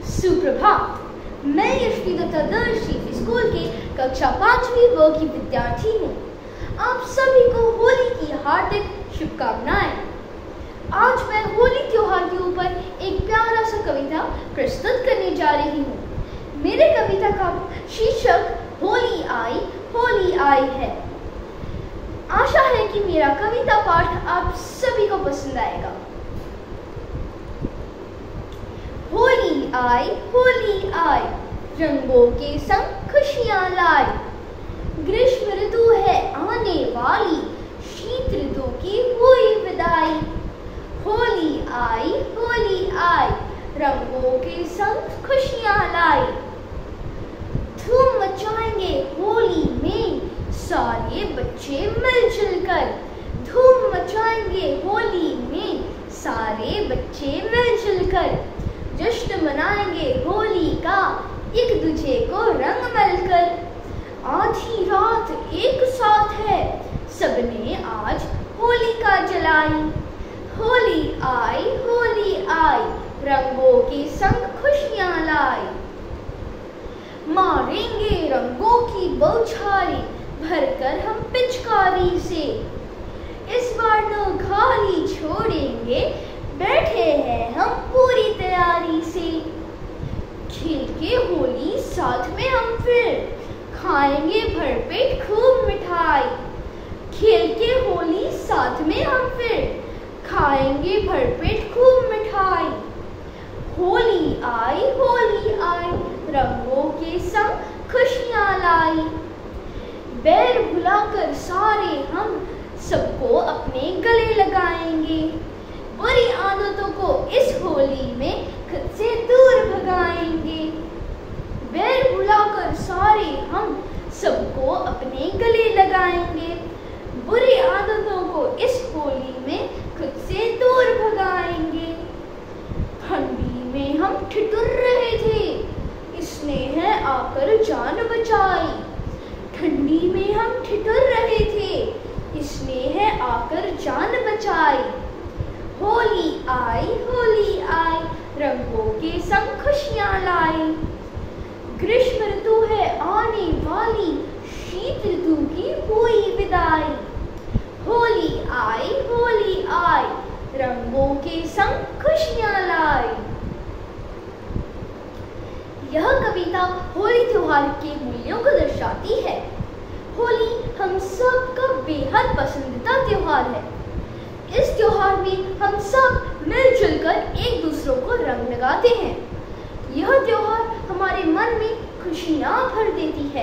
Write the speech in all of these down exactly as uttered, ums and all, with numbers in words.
सुप्रभात। मैं यशवी दत्तादर्शी स्कूल के कक्षा पांचवी व की विद्यार्थी हूँ। आप सभी को होली की हार्दिक शुभकामनाएं। आज मैं होली त्योहार के ऊपर एक प्यारा सा कविता प्रस्तुत करने जा रही हूँ। मेरे कविता का शीर्षक होली आई होली आई है। आशा है कि मेरा कविता पाठ आप सभी को पसंद आएगा। होली आई होली आई, रंगों के संग खुशियां लाई। ग्रीष्म ऋतु है आने वाली, शीत ऋतु की हुई विदाई। होली आई होली आई, रंगों के संग खुशियां लाई। धूम मचाएंगे होली में सारे बच्चे मिलजुल कर। धूम मचाएंगे होली में सारे बच्चे मिलजुल कर। जश्न मनाएंगे होली का एक दूजे को रंग मलकर। आधी रात एक साथ है, सबने आज होलिका जलाई। होली आई होली आई, रंगों के संग खुशियां लाई। मारेंगे रंगों की बौछारें भरकर हम पिचकारी से। इस बार न खाली छोड़ेंगे, बैठे हैं हम पूरी तैयारी से। खेल के होली साथ में हम फिर खाएंगे भरपेट खूब मिठाई। खेल के होली साथ में हम फिर खाएंगे भरपेट खूब मिठाई। होली आई होली आई, रंगों के संग खुशियां लाई। बैर भुलाकर सारे हम सबको अपने गले लगाएंगे। बुरी आदतों को इस होली में खुद से दूर भगाएंगे। बैर भुलाकर सारे हम सबको अपने गले लगाएंगे। बुरी आदतों को इस होली में खुद से दूर भगाएंगे। ठंडी में हम ठिठुर रहे थे, इसने है आकर जान बचाई। ठंडी में हम ठिठुर रहे थे, इसने है आकर जान बचाई। होली आई होली आई, रंगों के संग खुशियां लाई। ग्रीष्म ऋतु है आने वाली, शीत ऋतु की हुई विदाई। होली आई होली आई, रंगों के संग खुशियां लाई। यह कविता होली त्योहार के मूल्यों को दर्शाती है। होली हम सबका बेहद पसंदीदा त्योहार है। इस त्योहार में हम सब मिलजुल कर एक दूसरों को रंग लगाते हैं। यह त्योहार हमारे मन में खुशियां भर देती है।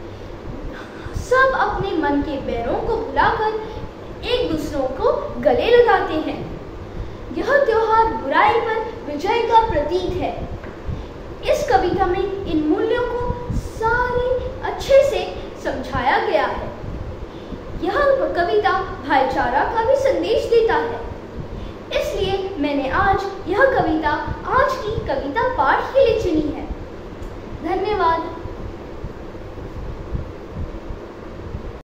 सब अपने मन के बैरों को भुलाकर एक दूसरों को गले लगाते हैं। यह त्योहार बुराई पर विजय का प्रतीक है। इस कविता में इन मूल्यों को सारे अच्छे से समझाया गया है। यह कविता भाईचारा का भी संदेश देता है। इसलिए मैंने आज यह कविता आज की कविता पाठ के लिए चुनी है। धन्यवाद।